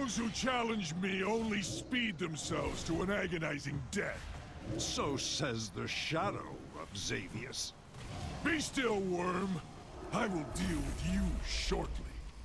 Those who challenge me only speed themselves to an agonizing death. So says the shadow of Xavius. Be still, worm. I will deal with you shortly.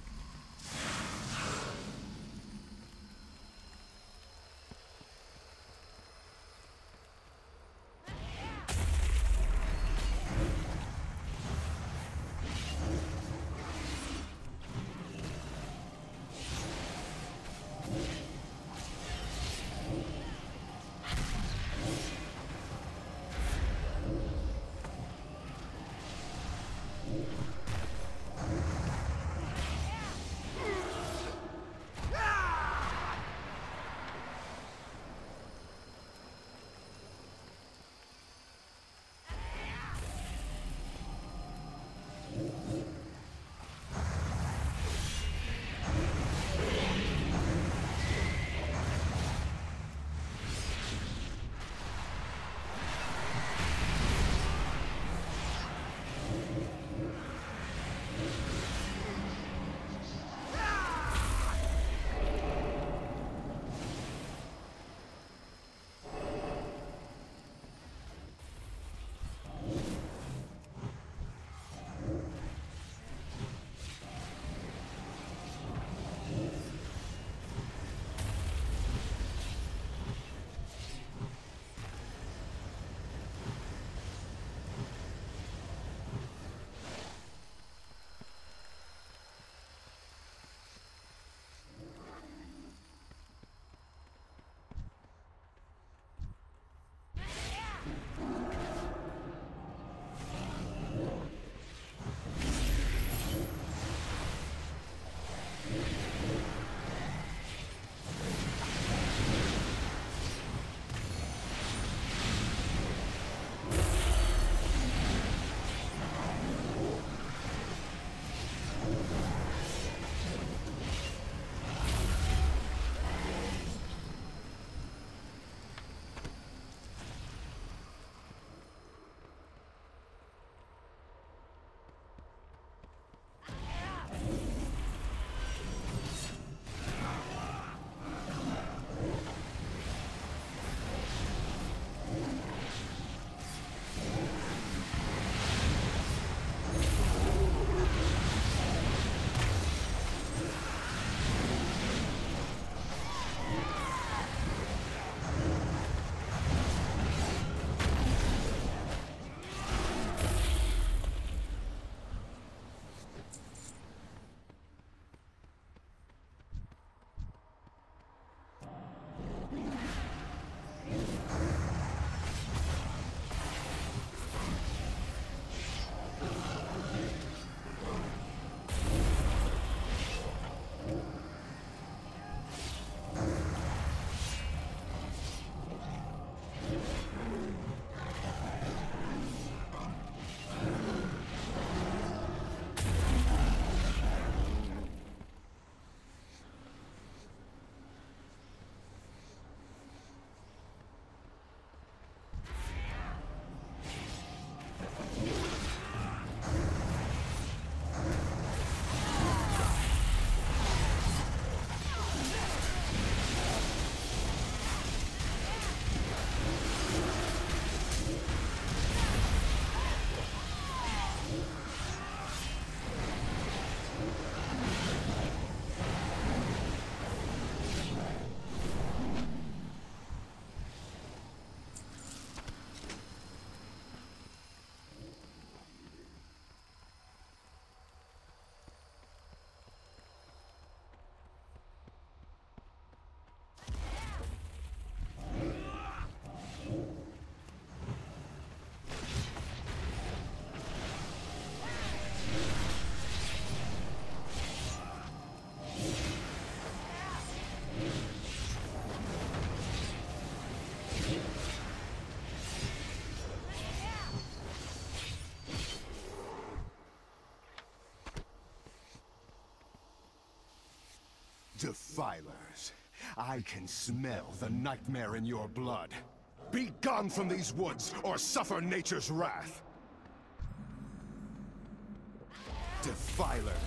Defilers, I can smell the nightmare in your blood. Be gone from these woods, or suffer nature's wrath! Defilers,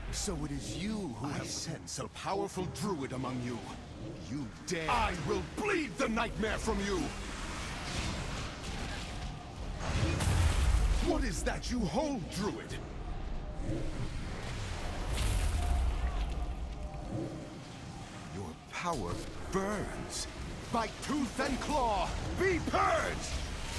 So it is you who have sense, a powerful druid among you. You dare! I will bleed the nightmare from you! What is that you hold, druid? Your power burns. By tooth and claw, be purged!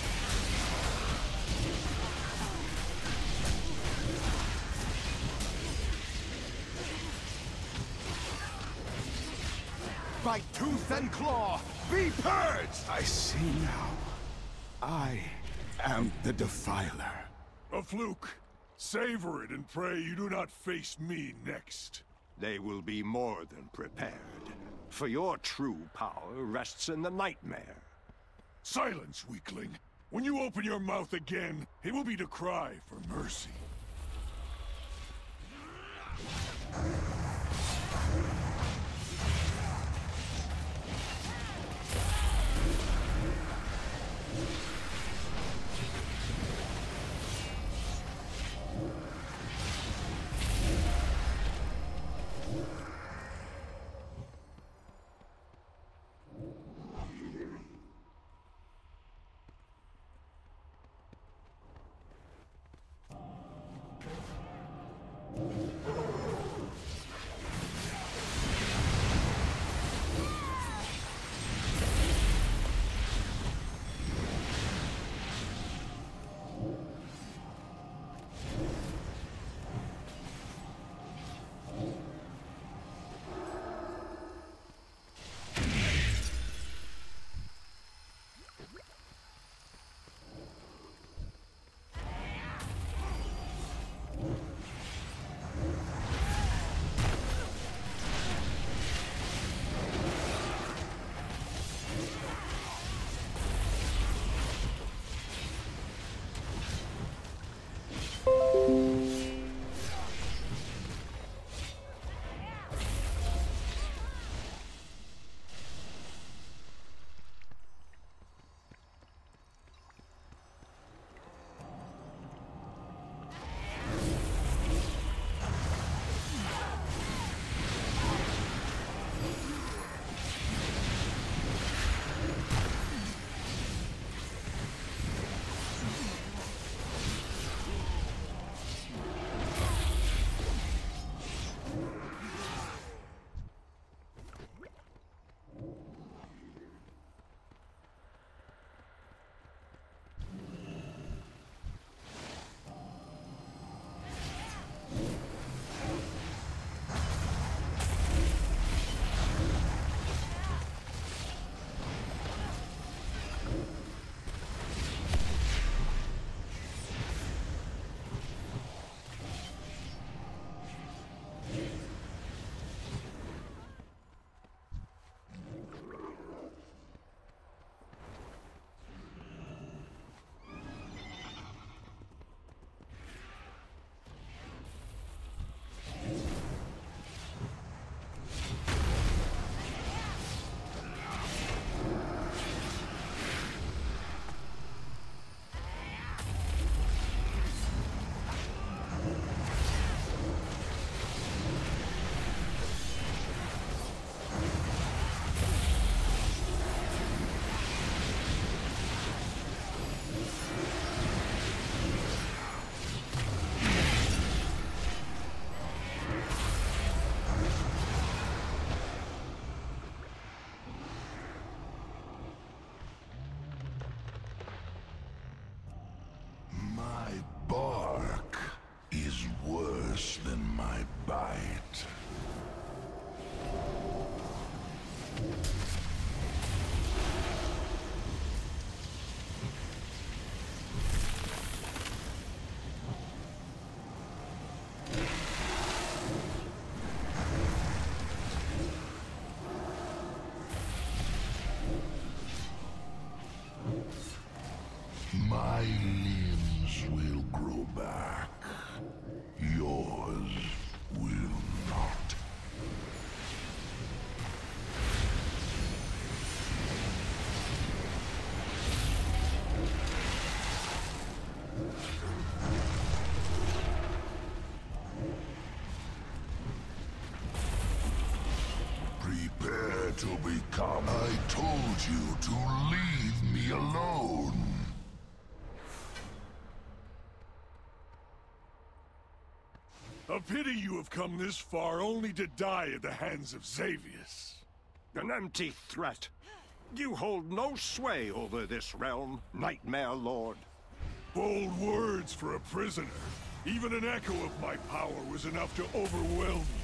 By tooth and claw, be purged! I see now. I am the Defiler. A fluke. Savor it and pray you do not face me next. They will be more than prepared. For your true power rests in the nightmare. Silence, weakling. When you open your mouth again, it will be to cry for mercy. to become. I told you to leave me alone. A pity you have come this far only to die at the hands of Xavius. An empty threat. You hold no sway over this realm, Nightmare Lord. Bold words for a prisoner. Even an echo of my power was enough to overwhelm you.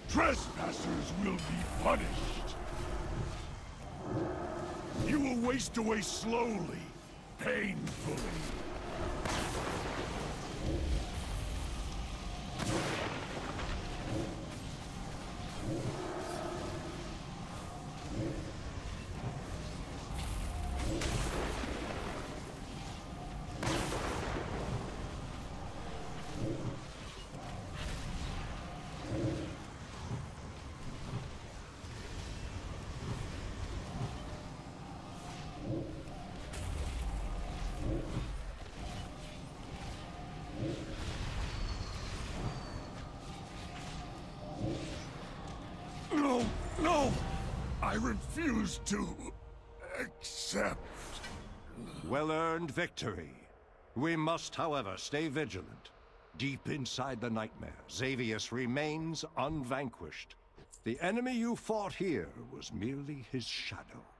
Trespassers will be punished. You will waste away slowly, painfully. No, no! I refuse to accept. Well-earned victory. We must, however, stay vigilant. Deep inside the nightmare, Xavius remains unvanquished. The enemy you fought here was merely his shadow.